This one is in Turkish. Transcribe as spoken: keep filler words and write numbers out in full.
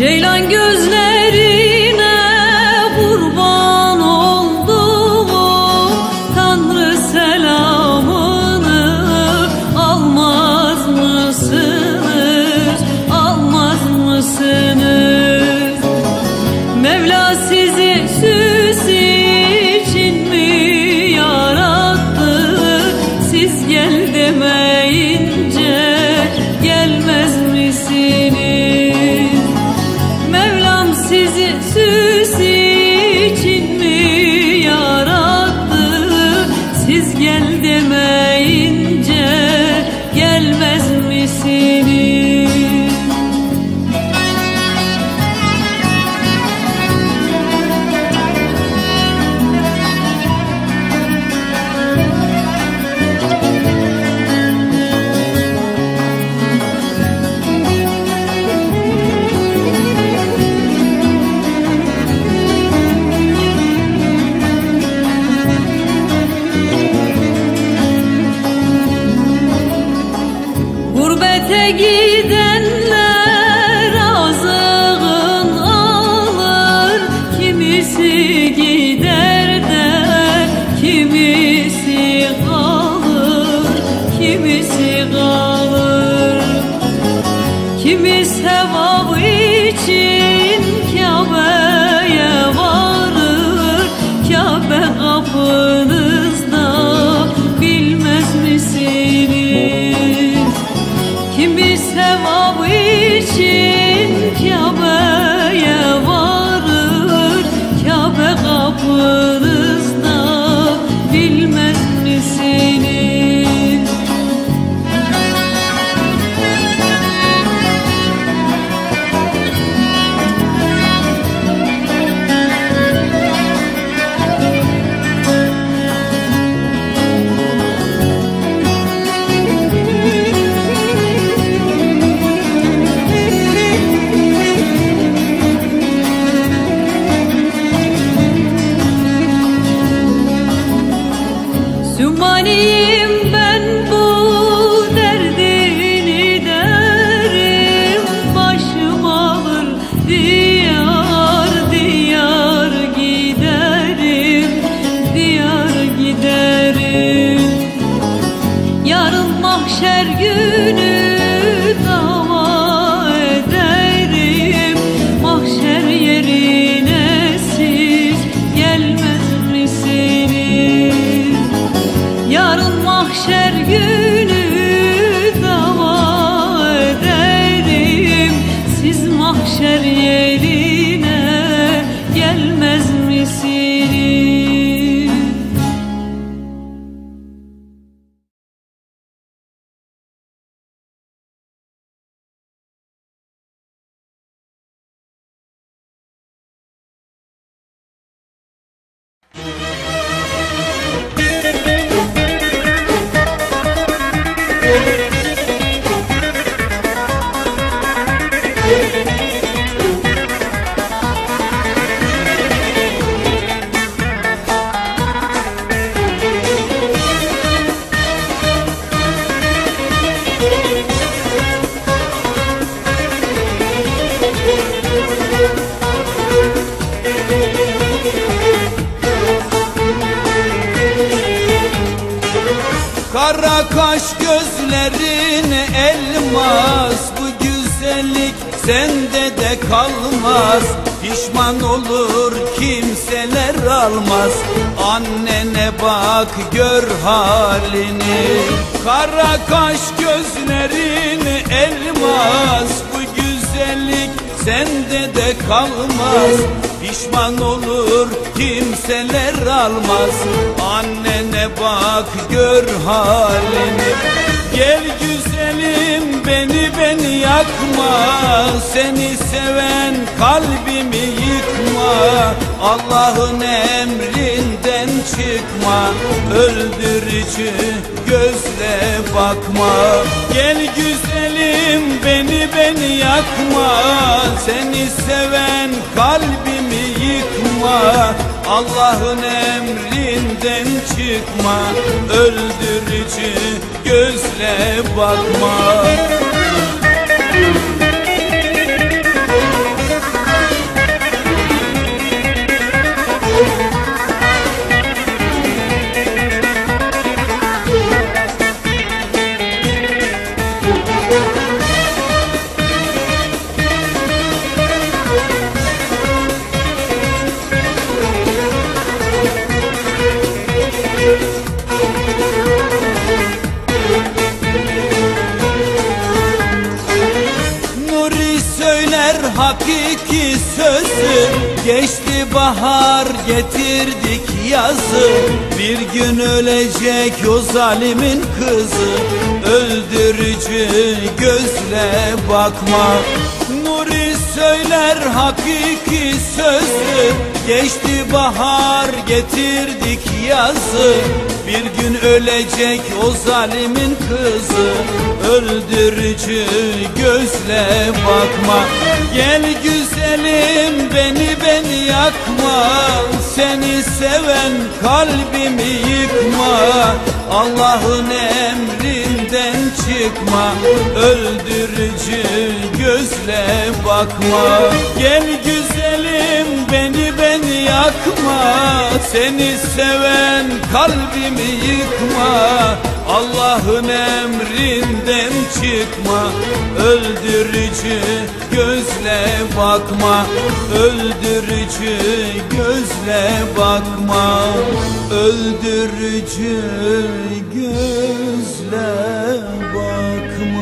Ceylan gözlerine kurban oldum, Tanrı selamını almaz mısınız, almaz mısınız? Mevla sizi süs için mi yarattı? Siz gel demeyince gelmez misiniz? Mevlam sizi süs için mi yarattı? Siz gel demeyince gelmez misiniz? Gurbete gidenler azığın alır, kimisi gider de kimisi kalır, kimisi kalır. Kimi sevabı için Kabe'ye varır, Kabe kapınızda bilmez misiniz? Kimi sevabı için Kabe'ye varır, Kabe kapınızda bilmez misiniz? Sümaniyim ben bu derdini derim, başım alır diyar diyar giderim, diyar giderim. Yarın mahşer günü dava ederim, mahşer yerine siz gelmez misiniz? Yarın mahşer günü dava ederim, siz mahşer yerine gelmez misiniz? Kara kaş gözlerin elmas, bu güzellik sende de kalmaz. Pişman olur kimseler almaz, annene bak gör halini. Kara kaş gözlerin elmas, bu güzellik sende de kalmaz. Pişman olur kimseler almaz, annene bak gör halini. Gel güzelim beni beni yakma, seni seven kalbimi yıkma. Allah'ın emrinden çıkma, öldürücü gözle bakma. Gel güzelim beni beni yakma, seni seven kalbimi yıkma. Allah'ın emrinden çıkma, öldürücü gözle bakma. hakiki sözü, geçti bahar getirdik yazı. Bir gün ölecek o zalimin kızı, öldürücü gözle bakma. Nuri söyler hakiki sözü, geçti bahar getirdik yazı. Bir gün ölecek o zalimin kızı, öldürücü gözle bakma. Gel güzelim beni beni yakma, seni seven kalbimi yıkma. Allah'ın emrinden çıkma, öldürücü gözle bakma. Gel güzelim beni beni yakma, seni seven kalbimi yıkma. Allah'ın emrinden çıkma, öldürücü gözle bakma. Öldürücü gözle bakma, öldürücü gözle bakma.